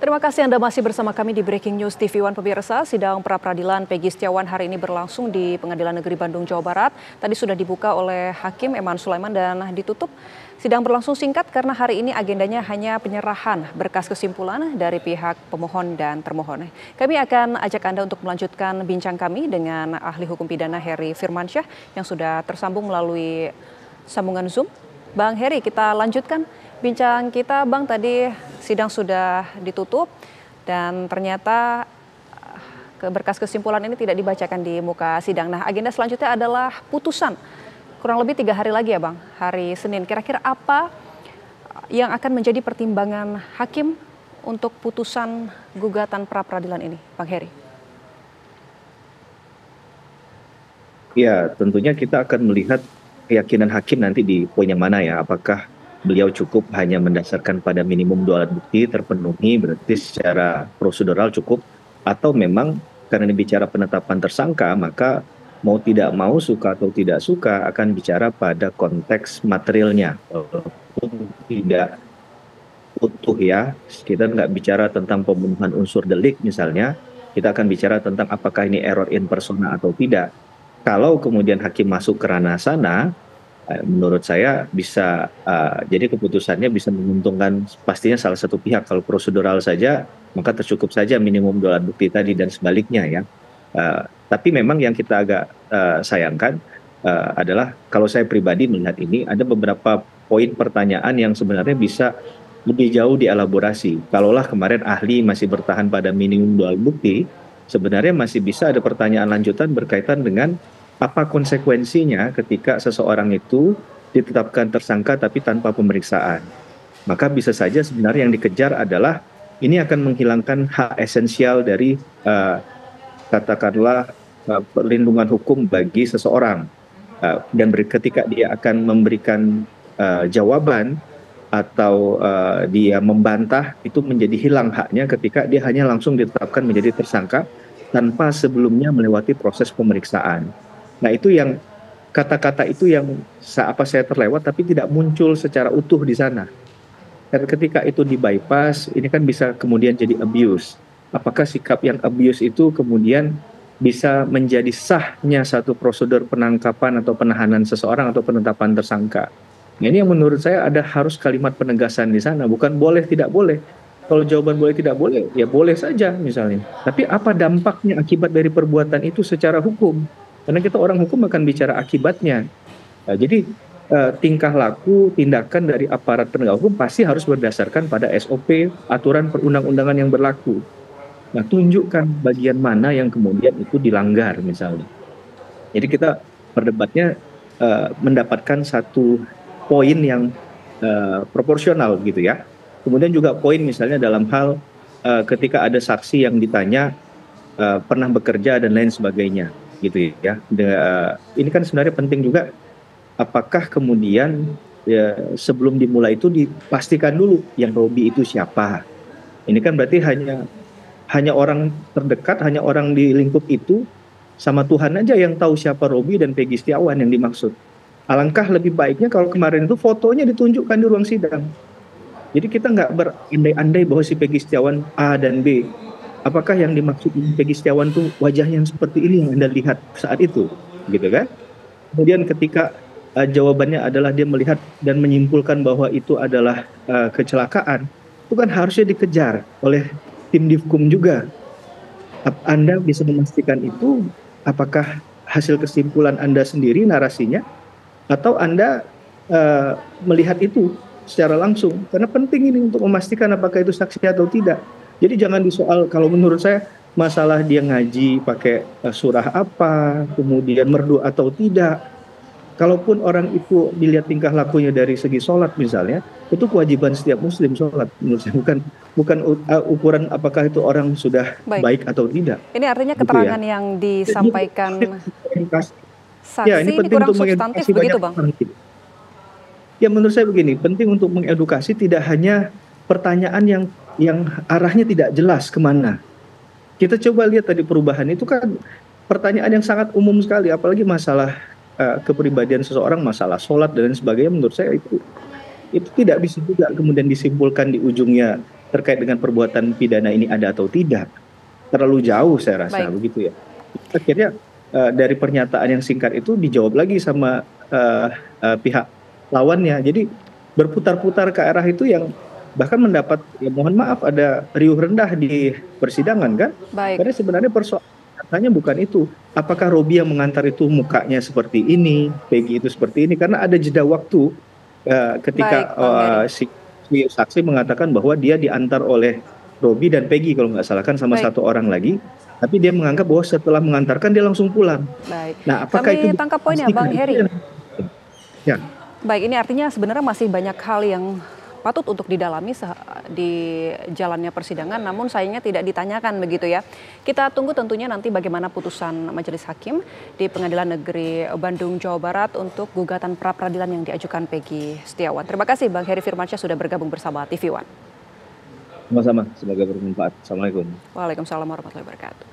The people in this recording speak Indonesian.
Terima kasih Anda masih bersama kami di Breaking News TV One pemirsa. Sidang pra-peradilan Peggy Setiawan hari ini berlangsung di Pengadilan Negeri Bandung, Jawa Barat. Tadi sudah dibuka oleh Hakim Eman Sulaiman dan ditutup. Sidang berlangsung singkat karena hari ini agendanya hanya penyerahan berkas kesimpulan dari pihak pemohon dan termohon. Kami akan ajak Anda untuk melanjutkan bincang kami dengan ahli hukum pidana Heri Firmansyah yang sudah tersambung melalui sambungan Zoom. Bang Heri, kita lanjutkan bincang kita, Bang. Tadi sidang sudah ditutup dan ternyata berkas kesimpulan ini tidak dibacakan di muka sidang. Nah, agenda selanjutnya adalah putusan. Kurang lebih 3 hari lagi ya, Bang, hari Senin. Kira-kira apa yang akan menjadi pertimbangan hakim untuk putusan gugatan pra-peradilan ini, Bang Heri? Ya, tentunya kita akan melihat keyakinan hakim nanti di poin yang mana ya. Apakah beliau cukup hanya mendasarkan pada minimum 2 alat bukti terpenuhi, berarti secara prosedural cukup, atau memang karena ini bicara penetapan tersangka, maka mau tidak mau, suka atau tidak suka, akan bicara pada konteks materialnya. Walaupun tidak utuh ya, kita nggak bicara tentang pembunuhan unsur delik misalnya, kita akan bicara tentang apakah ini error in persona atau tidak. Kalau kemudian hakim masuk ke ranah sana, menurut saya bisa jadi keputusannya bisa menguntungkan pastinya salah satu pihak. Kalau prosedural saja maka tercukup saja minimum 2 alat bukti tadi dan sebaliknya ya. Tapi memang yang kita agak sayangkan adalah kalau saya pribadi melihat ini ada beberapa poin pertanyaan yang sebenarnya bisa lebih jauh dielaborasi. Kalaulah kemarin ahli masih bertahan pada minimum 2 alat bukti, sebenarnya masih bisa ada pertanyaan lanjutan berkaitan dengan apa konsekuensinya ketika seseorang itu ditetapkan tersangka tapi tanpa pemeriksaan. Maka bisa saja sebenarnya yang dikejar adalah ini akan menghilangkan hak esensial dari katakanlah perlindungan hukum bagi seseorang. Dan ketika dia akan memberikan jawaban atau dia membantah, itu menjadi hilang haknya ketika dia hanya langsung ditetapkan menjadi tersangka tanpa sebelumnya melewati proses pemeriksaan. Nah, itu yang kata-kata itu yang saya terlewat tapi tidak muncul secara utuh di sana. Dan ketika itu di bypass, ini kan bisa kemudian jadi abuse. Apakah sikap yang abuse itu kemudian bisa menjadi sahnya satu prosedur penangkapan atau penahanan seseorang atau penetapan tersangka? Nah, ini yang menurut saya ada harus kalimat penegasan di sana, bukan boleh tidak boleh. Kalau jawaban boleh tidak boleh, ya boleh saja misalnya. Tapi apa dampaknya akibat dari perbuatan itu secara hukum? Karena kita orang hukum akan bicara akibatnya. Nah, jadi tingkah laku, tindakan dari aparat penegak hukum pasti harus berdasarkan pada SOP, aturan perundang-undangan yang berlaku. Nah, tunjukkan bagian mana yang kemudian itu dilanggar misalnya. Jadi kita berdebatnya mendapatkan satu poin yang proporsional gitu ya. Kemudian juga poin misalnya dalam hal ketika ada saksi yang ditanya pernah bekerja dan lain sebagainya gitu ya. Ini kan sebenarnya penting juga apakah kemudian sebelum dimulai itu dipastikan dulu yang Robi itu siapa. Ini kan berarti hanya orang terdekat, hanya orang di lingkup itu sama Tuhan aja yang tahu siapa Robi dan Peggy Setiawan yang dimaksud. Alangkah lebih baiknya kalau kemarin itu fotonya ditunjukkan di ruang sidang. Jadi kita nggak berandai-andai bahwa si Peggy Setiawan A dan B. Apakah yang dimaksud Peggy Setiawan itu wajahnya yang seperti ini yang Anda lihat saat itu, gitu kan? Kemudian ketika jawabannya adalah dia melihat dan menyimpulkan bahwa itu adalah kecelakaan, itu kan harusnya dikejar oleh tim Divkum juga. Anda bisa memastikan itu, apakah hasil kesimpulan Anda sendiri narasinya, atau Anda melihat itu secara langsung? Karena penting ini untuk memastikan apakah itu saksi atau tidak. Jadi jangan disoal, kalau menurut saya masalah dia ngaji pakai surah apa, kemudian merdu atau tidak. Kalaupun orang itu dilihat tingkah lakunya dari segi sholat misalnya, itu kewajiban setiap muslim sholat. Menurut saya bukan ukuran apakah itu orang sudah baik atau tidak. Ini artinya gitu keterangan ya. yang disampaikan saksi Ya, ini penting kurang untuk substantif mengedukasi begitu, banyak Bang? orang. Ya, menurut saya begini, penting untuk mengedukasi tidak hanya pertanyaan yang arahnya tidak jelas kemana. Kita coba lihat tadi perubahan itu kan pertanyaan yang sangat umum sekali, apalagi masalah kepribadian seseorang, masalah sholat dan lain sebagainya. Menurut saya itu tidak bisa juga kemudian disimpulkan di ujungnya terkait dengan perbuatan pidana ini ada atau tidak. Terlalu jauh saya rasa Baik. begitu ya. Akhirnya dari pernyataan yang singkat itu dijawab lagi sama pihak lawannya. Jadi berputar-putar ke arah itu yang bahkan mendapat, ya mohon maaf, ada riuh rendah di persidangan kan. Baik. Karena sebenarnya persoalannya bukan itu. Apakah Robi yang mengantar itu mukanya seperti ini, Peggy itu seperti ini? Karena ada jeda waktu ketika Baik, Bang Heri. si saksi mengatakan bahwa dia diantar oleh Robi dan Peggy kalau nggak salah kan, sama Baik. satu orang lagi. Tapi dia menganggap bahwa setelah mengantarkan dia langsung pulang. Baik. Nah, apakah itu Kami tangkap poinnya, dipastikan? Bang Itu Heri. ya. Baik, ini artinya sebenarnya masih banyak hal yang patut untuk didalami di jalannya persidangan, namun sayangnya tidak ditanyakan begitu ya. Kita tunggu tentunya nanti bagaimana putusan Majelis Hakim di Pengadilan Negeri Bandung, Jawa Barat untuk gugatan pra-peradilan yang diajukan Peggy Setiawan. Terima kasih Bang Heri Firmansyah sudah bergabung bersama TV One. Sama-sama, semoga bermanfaat. Assalamualaikum. Waalaikumsalam warahmatullahi wabarakatuh.